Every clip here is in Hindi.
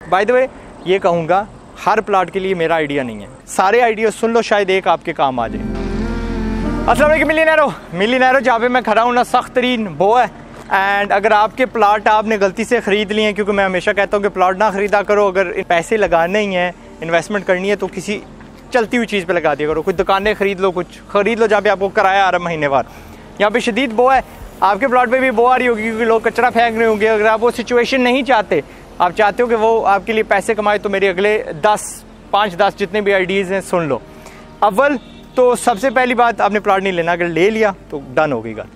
बाय द वे ये कहूँगा हर प्लॉट के लिए मेरा आइडिया नहीं है, सारे आइडिया सुन लो, शायद एक आपके काम आ जाए। अस्सलाम वालेकुम मिलीनेरो जहाँ पे मैं खड़ा हूँ ना, सख्त तरीन वो है। एंड अगर आपके प्लाट आपने गलती से ख़रीद लिए हैं, क्योंकि मैं हमेशा कहता हूँ कि प्लाट ना ख़रीदा करो, अगर पैसे लगाने ही हैं, इन्वेस्टमेंट करनी है तो किसी चलती हुई चीज़ पे लगा दिया करो। कुछ दुकानें ख़रीद लो, कुछ ख़रीद लो जहाँ पे आपको किराया आ रहा है महीनेवार। यहाँ पे शदीद बो है, आपके प्लाट पे भी बो आ रही होगी क्योंकि लोग कचरा फेंक रहे होंगे। अगर आप वो सिचुएशन नहीं चाहते, आप चाहते हो कि वो आपके लिए पैसे कमाए, तो मेरे अगले 5-10 जितने भी आइडियाज़ हैं सुन लो। अव्वल तो सबसे पहली बात, आपने प्लाट नहीं लेना, अगर ले लिया तो डन हो गई गल,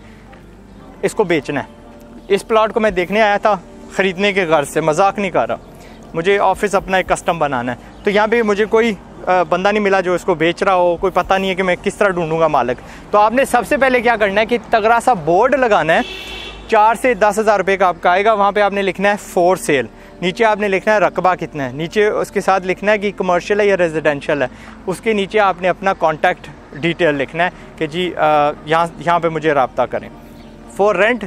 इसको बेचना है। इस प्लाट को मैं देखने आया था ख़रीदने के घर से, मजाक नहीं कर रहा, मुझे ऑफिस अपना एक कस्टम बनाना है। तो यहाँ पे मुझे कोई बंदा नहीं मिला जो इसको बेच रहा हो, कोई पता नहीं है कि मैं किस तरह ढूंढूंगा मालिक। तो आपने सबसे पहले क्या करना है कि तगड़ा सा बोर्ड लगाना है, 4 से 10 हज़ार रुपये का आपका आएगा। वहाँ पे आपने लिखना है फॉर सेल, नीचे आपने लिखना है रकबा कितना है, नीचे उसके साथ लिखना है कि कमर्शियल है या रेजिडेंशियल है। उसके नीचे आपने अपना कॉन्टैक्ट डिटेल लिखना है कि जी यहाँ पे मुझे रब्ता करें, फॉर रेंट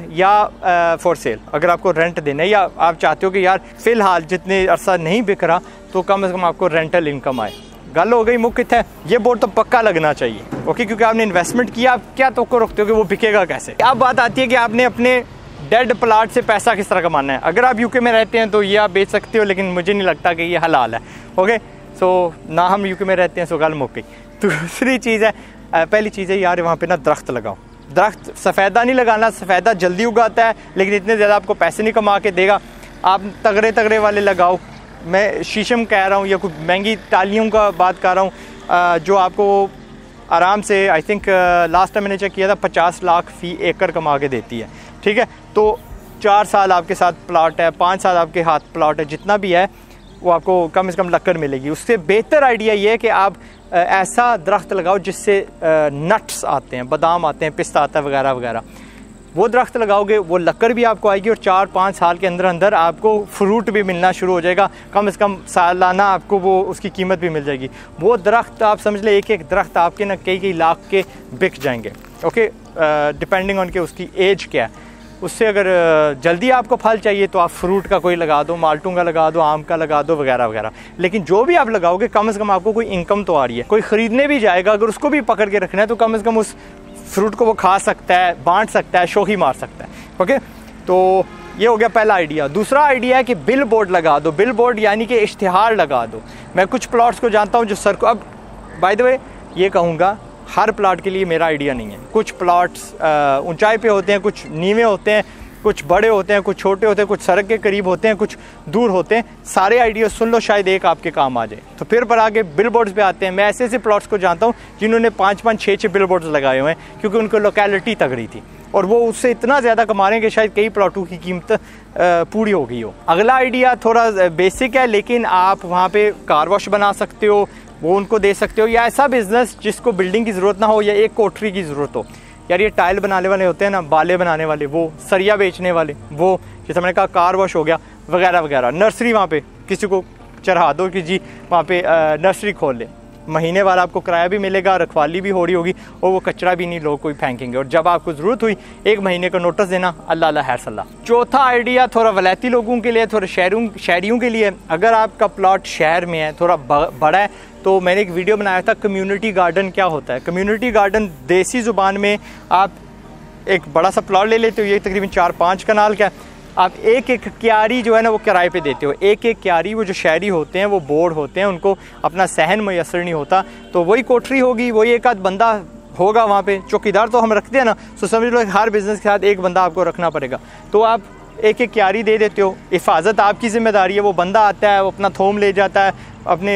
या फॉर सेल। अगर आपको रेंट देना है या आप चाहते हो कि यार फ़िलहाल जितने अरसा नहीं बिक रहा तो कम से कम आपको रेंटल इनकम आए, गल हो गई मुख्य है। ये बोर्ड तो पक्का लगना चाहिए, ओके, क्योंकि आपने इन्वेस्टमेंट किया, आप क्या तो रखते हो कि वो बिकेगा कैसे। अब बात आती है कि आपने अपने डेड प्लाट से पैसा किस तरह कमाना है। अगर आप यूके में रहते हैं तो ये आप बेच सकते हो, लेकिन मुझे नहीं लगता कि ये हलाल है, ओके। सो ना हम यूके में रहते हैं, सो गल मुक गई। दूसरी चीज़ है, पहली चीज़ है यार वहाँ पे ना दरख्त लगाओ। दरख्त सफ़ेदा नहीं लगाना, सफ़ेदा जल्दी उगाता है लेकिन इतने ज़्यादा आपको पैसे नहीं कमा के देगा। आप तगड़े वाले लगाओ, मैं शीशम कह रहा हूँ या कुछ महंगी टालियों का बात कर रहा हूँ, जो आपको आराम से, आई थिंक लास्ट टाइम मैंने चेक किया था, 50 लाख फ़ी एकड़ कमा के देती है, ठीक है। तो 4 साल आपके साथ प्लाट है, 5 साल आपके हाथ प्लाट है, जितना भी है वो आपको कम से कम लक्कड़ मिलेगी। उससे बेहतर आइडिया ये है कि आप ऐसा दरख्त लगाओ जिससे नट्स आते हैं, बादाम आते हैं, पिस्ता आता है वगैरह वगैरह। वो दरख्त लगाओगे, वो लक्कड़ भी आपको आएगी और 4-5 साल के अंदर अंदर आपको फ्रूट भी मिलना शुरू हो जाएगा। कम से कम सालाना आपको वो उसकी कीमत भी मिल जाएगी। वो दरख्त आप समझ लें, एक दरख्त आपके ना कई लाख के बिक जाएंगे, ओके, डिपेंडिंग ऑन के उसकी एज क्या है। उससे अगर जल्दी आपको फल चाहिए तो आप फ्रूट का कोई लगा दो, माल्टों का लगा दो, आम का लगा दो वगैरह वगैरह। लेकिन जो भी आप लगाओगे कम से कम आपको कोई इनकम तो आ रही है। कोई ख़रीदने भी जाएगा, अगर उसको भी पकड़ के रखना है तो कम से कम उस फ्रूट को वो खा सकता है, बांट सकता है, शोखी मार सकता है, ओके। तो ये हो गया पहला आइडिया। दूसरा आइडिया है कि बिल बोर्ड लगा दो। बिल बोर्ड यानी कि इश्तिहार लगा दो। मैं कुछ प्लॉट्स को जानता हूँ जो सर को, अब बाय द वे ये कहूँगा हर प्लाट के लिए मेरा आइडिया नहीं है। कुछ प्लाट्स ऊंचाई पे होते हैं, कुछ नीवे होते हैं, कुछ बड़े होते हैं, कुछ छोटे होते हैं, कुछ सड़क के करीब होते हैं, कुछ दूर होते हैं। सारे आइडिया सुन लो, शायद एक आपके काम आ जाए। तो फिर पर आगे बिल बोर्ड्स पे आते हैं। मैं ऐसे प्लॉट्स को जानता हूँ जिन्होंने 5-5, 6-6 बिल बोर्ड्स लगाए हुए हैं, क्योंकि उनको लोकेलिटी तगड़ी थी और वो उससे इतना ज़्यादा कमा रहे हैं कि शायद कई प्लॉटों की कीमत पूरी हो गई हो। अगला आइडिया थोड़ा बेसिक है, लेकिन आप वहाँ पे कार वॉश बना सकते हो, वो उनको दे सकते हो, या ऐसा बिजनेस जिसको बिल्डिंग की ज़रूरत ना हो या एक कोठरी की ज़रूरत हो। यार ये टाइल बनाने वाले होते हैं ना, बाले बनाने वाले, वो सरिया बेचने वाले, वो जैसे मैंने कहा कार वॉश हो गया वगैरह वगैरह। नर्सरी वहाँ पे किसी को चढ़ा दो कि जी वहाँ पे नर्सरी खोल ले, महीने वाला आपको किराया भी मिलेगा, रखवाली भी हो रही होगी और वो कचरा भी नहीं लोग कोई फेंकेंगे। और जब आपको ज़रूरत हुई 1 महीने का नोटिस देना, अल्लाह खैर सल्ला। चौथा आइडिया थोड़ा वलैती लोगों के लिए, थोड़ा शहरियों के लिए। अगर आपका प्लॉट शहर में है, थोड़ा बड़ा है, तो मैंने एक वीडियो बनाया था कम्युनिटी गार्डन क्या होता है। कम्युनिटी गार्डन देसी ज़ुबान में, आप एक बड़ा सा प्लॉट ले लेते हो, ये तकरीबन 4-5 कनाल का, आप एक क्यारी जो है ना वो किराए पे देते हो। एक क्यारी, वो जो शहरी होते हैं वो बोर्ड होते हैं, उनको अपना सहन मैसर नहीं होता, तो वही कोठरी होगी, वही एक आध बंदा होगा वहाँ पे। चौकीदार तो हम रखते हैं ना, तो समझ लो हर बिज़नेस के साथ एक बंदा आपको रखना पड़ेगा। तो आप एक क्यारी दे देते हो, हिफाजत आपकी जिम्मेदारी है। वो बंदा आता है, वो अपना थोम ले जाता है, अपने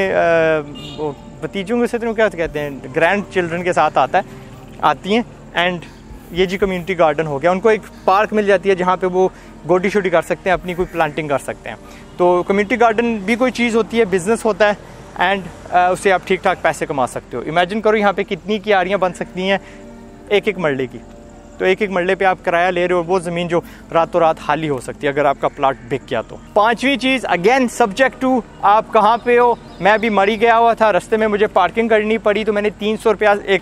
भतीजों के साथ क्या कहते हैं, ग्रैंड चिल्ड्रन के साथ आता है, आती हैं। एंड ये जी कम्युनिटी गार्डन हो गया। उनको एक पार्क मिल जाती है जहाँ पे वो गोडी शोडी कर सकते हैं, अपनी कोई प्लांटिंग कर सकते हैं। तो कम्युनिटी गार्डन भी कोई चीज़ होती है, बिज़नेस होता है, एंड उससे आप ठीक ठाक पैसे कमा सकते हो। इमेजिन करो यहाँ पे कितनी क्यारियाँ बन सकती हैं एक मरले की। तो एक मरले पे आप किराया ले रहे हो, वो ज़मीन जो रातों रात खाली हो सकती है अगर आपका प्लाट बिक गया तो। पांचवी चीज़, अगेन सब्जेक्ट टू आप कहाँ पे हो। मैं अभी मरी गया हुआ था, रास्ते में मुझे पार्किंग करनी पड़ी, तो मैंने 300 रुपया एक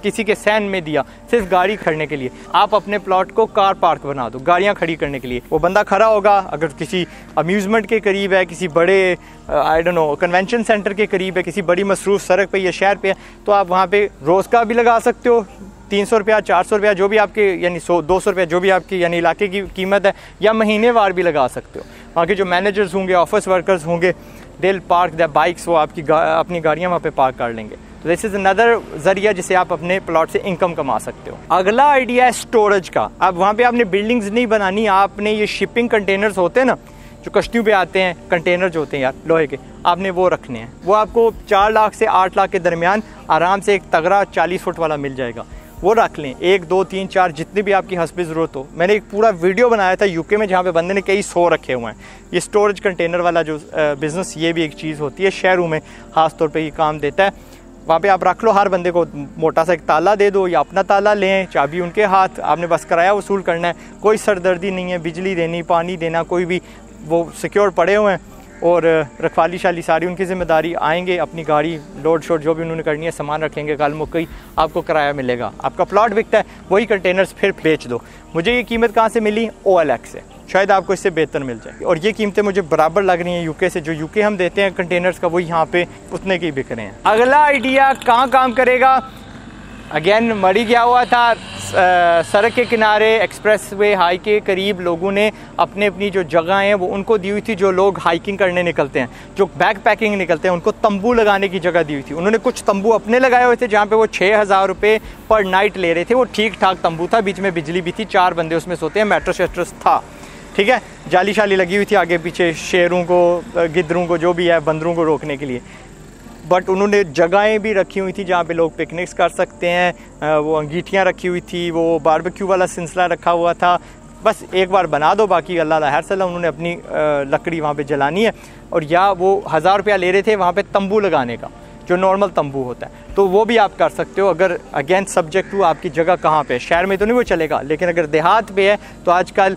किसी के सैन में दिया सिर्फ गाड़ी खड़ने के लिए। आप अपने प्लॉट को कार पार्क बना दो, गाड़ियाँ खड़ी करने के लिए। वो बंदा खड़ा होगा, अगर किसी अम्यूज़मेंट के करीब है, किसी बड़े I don't know convention center के करीब है, किसी बड़ी मसरूफ़ सड़क पे या शहर पे है, तो आप वहाँ पे रोज़ का भी लगा सकते हो, 300 रुपया 400 रुपया जो भी आपके यानी 100-200 रुपया जो भी आपकी यानी इलाके की कीमत है, या महीने वार भी लगा सकते हो। वहाँ के जो मैनेजर्स होंगे, ऑफिस वर्कर्स होंगे, दिल पार्क द बाइक्स, वो आपकी अपनी गाड़ियाँ वहाँ पे पार्क कर लेंगे। तो दिस इज़ अनदर ज़रिया जिससे आप अपने प्लॉट से इनकम कमा सकते हो। अगला आइडिया है स्टोरेज का। अब वहाँ पे आपने बिल्डिंग्स नहीं बनानी, आपने ये शिपिंग कंटेनर्स होते हैं ना, जो कश्तियों पे आते हैं, कंटेनर जो होते हैं यार लोहे के, आपने वो रखने हैं। वो आपको 4 लाख से 8 लाख के दरमियान आराम से एक तगड़ा 40 फुट वाला मिल जाएगा। वो रख लें, 1 2 3 4 जितनी भी आपकी हस्बी ज़रूरत हो। मैंने एक पूरा वीडियो बनाया था यूके में, जहाँ पे बंदे ने कई 100 रखे हुए हैं। ये स्टोरेज कंटेनर वाला जो बिज़नेस, ये भी एक चीज़ होती है, शहरों में ख़ास तौर पे ये काम देता है। वहाँ पे आप रख लो, हर बंदे को मोटा सा एक ताला दे दो या अपना ताला लें, चाबी उनके हाथ, आपने बस किराया वसूल करना है, कोई सरदर्दी नहीं है, बिजली देनी, पानी देना, कोई भी, वो सिक्योर पड़े हुए हैं और रखवाली शाली सारी उनकी ज़िम्मेदारी। आएंगे, अपनी गाड़ी लोड शोड जो भी उन्होंने करनी है सामान रख लेंगे, कल मुकई आपको किराया मिलेगा। आपका प्लॉट बिकता है, वही कंटेनर्स फिर बेच दो। मुझे ये कीमत कहाँ से मिली? OLX से, शायद आपको इससे बेहतर मिल जाएगी। और ये कीमतें मुझे बराबर लग रही हैं यूके से। जो यूके हम देते हैं कंटेनर्स का, वो यहाँ पे उतने के ही बिक रहे हैं। अगला आइडिया कहाँ काम करेगा? अगेन मरी गया हुआ था, सड़क के किनारे, एक्सप्रेस वे हाई के करीब लोगों ने अपने अपनी जो जगह हैं वो उनको दी हुई थी। जो लोग हाइकिंग करने निकलते हैं, जो बैक पैकिंग निकलते हैं, उनको तंबू लगाने की जगह दी हुई थी। उन्होंने कुछ तंबू अपने लगाए हुए थे, जहाँ पे वो 6000 रुपये पर नाइट ले रहे थे। वो ठीक ठाक तंबू था, बीच में बिजली भी थी, 4 बंदे उसमें सोते हैं, मैट्रेस वैट्रेस था, ठीक है। जाली शाली लगी हुई थी आगे पीछे, शेरों को, गिद्दरों को, जो भी है, बंदरों को रोकने के लिए। बट उन्होंने जगहें भी रखी हुई थी जहाँ पे लोग पिकनिक्स कर सकते हैं। वो अंगीठियाँ रखी हुई थी, वो बारबेक्यू वाला सिलसिला रखा हुआ था। बस एक बार बना दो, बाकी अल्लाह ला हर सलाह। उन्होंने अपनी लकड़ी वहाँ पे जलानी है। और या वो 1000 रुपया ले रहे थे वहाँ पे तंबू लगाने का, जो नॉर्मल तंबू होता है, तो वो भी आप कर सकते हो। अगर अगेन सब्जेक्ट टू आपकी जगह कहाँ पे है, शहर में तो नहीं वो चलेगा, लेकिन अगर देहात पे है तो आजकल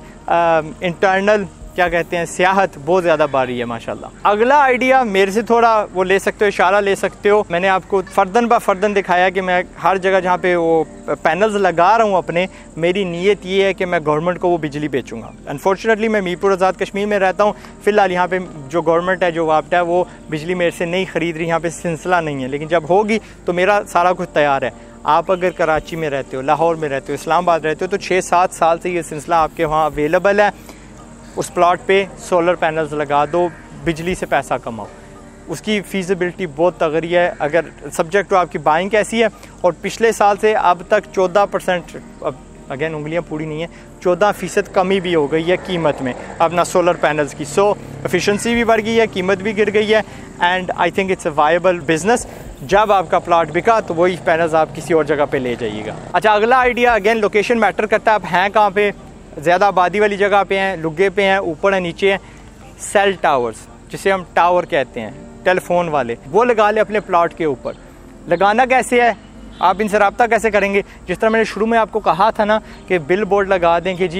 इंटरनल क्या कहते हैं, सियाहत बहुत ज़्यादा बढ़ रही है माशाल्लाह। अगला आइडिया मेरे से थोड़ा वो ले सकते हो, इशारा ले सकते हो। मैंने आपको फर्दन ब फर्दन दिखाया कि मैं हर जगह जहाँ पे वो पैनल्स लगा रहा हूँ अपने, मेरी नीयत ये है कि मैं गवर्नमेंट को वो बिजली बेचूंगा। अनफॉर्चुनेटली मैं मीरपुर आज़ाद कश्मीर में रहता हूँ, फ़िलहाल यहाँ पे जो गवर्नमेंट है, जो वापटा है, वो बिजली मेरे से नहीं ख़रीद रही, यहाँ पे सिलसिला नहीं है। लेकिन जब होगी तो मेरा सारा कुछ तैयार है। आप अगर कराची में रहते हो, लाहौर में रहते हो, इस्लामाबाद रहते हो, तो 6-7 साल से ये सिलसिला आपके वहाँ अवेलेबल है। उस प्लॉट पे सोलर पैनल्स लगा दो, बिजली से पैसा कमाओ। उसकी फीसिबिलिटी बहुत तगड़ी है। अगर सब्जेक्ट तो आपकी बाइंग कैसी है, और पिछले साल से अब तक 14%, अगेन उंगलियां पूरी नहीं है, 14% कमी भी हो गई है कीमत में अपना सोलर पैनल्स की। सो एफिशिएंसी भी बढ़ गई है, कीमत भी गिर गई है, and I think it's a viable business. जब आपका प्लॉट बिका तो वही पैनल्स आप किसी और जगह पे ले जाइएगा। अच्छा, अगला आइडिया, अगेन लोकेशन मैटर करता है। आप हैं कहाँ पे? ज़्यादा आबादी वाली जगह पे हैं, लुग्गे पे हैं, ऊपर है, नीचे हैं। सेल टावर्स, जिसे हम टावर कहते हैं, टेलीफोन वाले, वो लगा ले अपने प्लॉट के ऊपर। लगाना कैसे है, आप इनसे रब्ता कैसे करेंगे? जिस तरह मैंने शुरू में आपको कहा था ना कि बिल बोर्ड लगा दें कि जी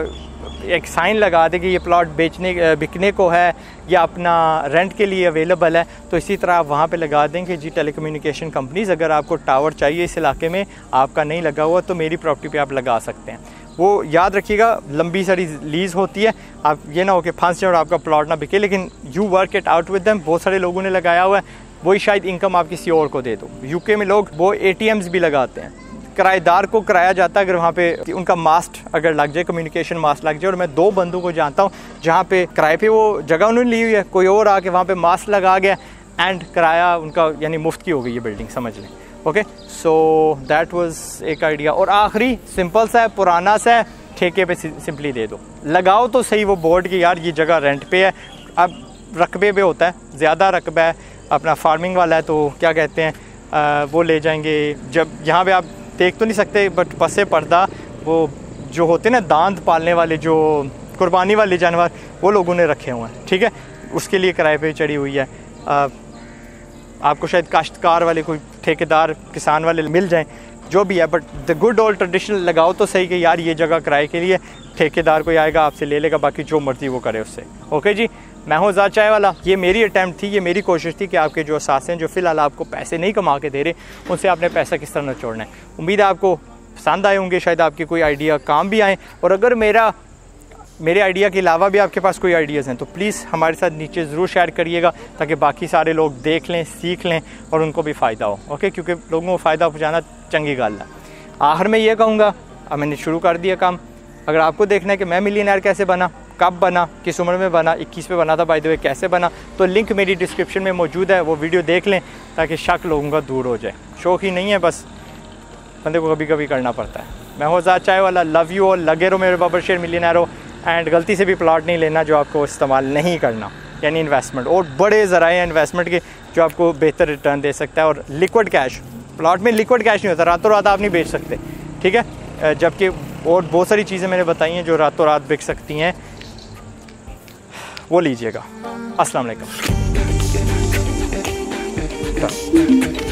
एक साइन लगा दें कि ये प्लॉट बिकने को है या अपना रेंट के लिए अवेलेबल है, तो इसी तरह आप वहाँ पे लगा दें कि जी टेलीकम्युनिकेशन कंपनीज़, अगर आपको टावर चाहिए इस इलाके में, आपका नहीं लगा हुआ, तो मेरी प्रॉपर्टी पे आप लगा सकते हैं। वो याद रखिएगा, लंबी सारी लीज़ होती है, आप ये ना हो कि फंस जाए और आपका प्लॉट ना बिके, लेकिन you work it out with them. बहुत सारे लोगों ने लगाया हुआ है, वही शायद इनकम आप किसी और को दे दो। यूके में लोग वो ATMs भी लगाते हैं, किराएदार को कराया जाता है। अगर वहाँ पे उनका मास्ट अगर लग जाए, कम्युनिकेशन मास्ट लग जाए, और मैं 2 बंदों को जानता हूँ जहाँ पे किराए पे वो जगह उन्होंने ली हुई है, कोई और आके वहाँ पे मास्ट लगा गया, एंड किराया उनका यानी मुफ्त की हो गई ये बिल्डिंग, समझ लें। ओके, सो दैट वाज एक आइडिया। और आखिरी सिंपल सा है, पुराना सा है, ठेके पे सिंपली दे दो। लगाओ तो सही वो बोर्ड की, यार ये जगह रेंट पे है। अब रकबे पे होता है, ज़्यादा रकबा है, अपना फार्मिंग वाला है, तो क्या कहते हैं वो ले जाएंगे। जब यहाँ पे आप देख तो नहीं सकते, बट पसे पर्दा वो जो होते हैं ना दांत पालने वाले, जो कुर्बानी वाले जानवर, वो लोगों ने रखे हुए हैं, ठीक है। उसके लिए किराए पे चढ़ी हुई है। आपको शायद काश्तकार वाले कोई ठेकेदार, किसान वाले मिल जाएं, जो भी है, but the good old traditional लगाओ तो सही कि यार ये जगह किराए के लिए, ठेकेदार कोई आएगा आपसे ले लेगा, बाकी जो मर्जी वो करे उससे। ओके जी, मैं हूँ ज़ाद चाय वाला। ये मेरी अटैम्प्ट थी, ये मेरी कोशिश थी कि आपके जो सास हैं जो फ़िलहाल आपको पैसे नहीं कमा के दे रहे, उनसे आपने पैसा किस तरह छोड़ना है। उम्मीद है आपको पसंद आए होंगे, शायद आपके कोई आइडिया काम भी आए। और अगर मेरे आइडिया के अलावा भी आपके पास कोई आइडियाज़ हैं तो प्लीज़ हमारे साथ नीचे ज़रूर शेयर करिएगा, ताकि बाकी सारे लोग देख लें, सीख लें और उनको भी फ़ायदा हो। ओके, क्योंकि लोगों को फ़ायदा पहुँचाना चंगी गल है। आखिर में ये कहूँगा, अब मैंने शुरू कर दिया काम। अगर आपको देखना है कि मैं मिलियनेयर कैसे बना, कब बना, किस उम्र में बना, 21 पे बना था बाय द वे, कैसे बना, तो लिंक मेरी डिस्क्रिप्शन में मौजूद है, वो वीडियो देख लें ताकि शक लोगों का दूर हो जाए। शौक ही नहीं है, बस बंदे को कभी कभी करना पड़ता है। मैं हूँ ज़ाद चाय वाला, लव यू ऑल। लगे रहो मेरे बबर शेयर मिलियनेयर हो। एंड गलती से भी प्लॉट नहीं लेना जो आपको इस्तेमाल नहीं करना, यानी इन्वेस्टमेंट। और बड़े ज़राए हैं इन्वेस्टमेंट के जो आपको बेहतर रिटर्न दे सकता है। और लिक्विड कैश, प्लॉट में लिक्विड कैश नहीं होता, रातों रात आप नहीं बेच सकते, ठीक है। जबकि और बहुत सारी चीज़ें मैंने बताई हैं जो रातों रात बिक सकती हैं, वो लीजिएगा। अस्सलाम वालेकुम।